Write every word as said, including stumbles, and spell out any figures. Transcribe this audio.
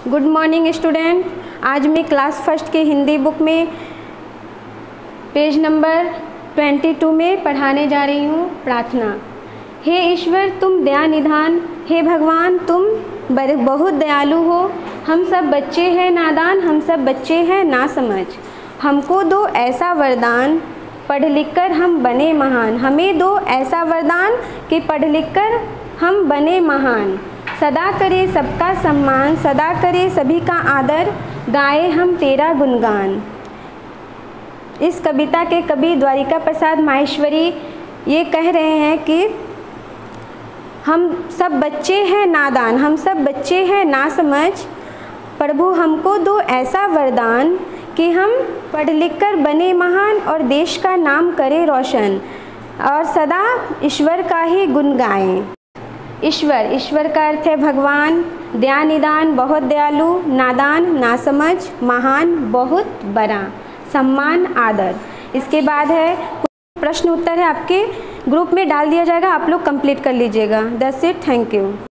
Good morning student. आज मैं class first के हिंदी बुक में पेज नंबर बाईस में पढ़ाने जा रही हूँ प्रार्थना। हे ईश्वर तुम दया निधान, हे भगवान तुम बहुत दयालु हो। हम सब बच्चे हैं नादान, हम सब बच्चे हैं ना समझ। हमको दो ऐसा वरदान, पढ़ लिख कर हम बने महान। हमें दो ऐसा वरदान कि पढ़ लिख कर हम बने महान। सदा करे सबका सम्मान, सदा करे सभी का आदर, गाए हम तेरा गुणगान। इस कविता के कवि द्वारिका प्रसाद माहेश्वरी ये कह रहे हैं कि हम सब बच्चे हैं नादान, हम सब बच्चे हैं ना समझ। प्रभु हमको दो ऐसा वरदान कि हम पढ़ लिख कर बने महान और देश का नाम करें रोशन, और सदा ईश्वर का ही गुण गाएं। ईश्वर, ईश्वर का अर्थ है भगवान। दया निदान बहुत दयालु, नादान ना समझ, महान बहुत बड़ा, सम्मान आदर। इसके बाद है प्रश्न उत्तर है, आपके ग्रुप में डाल दिया जाएगा, आप लोग कंप्लीट कर लीजिएगा। That's it, thank you.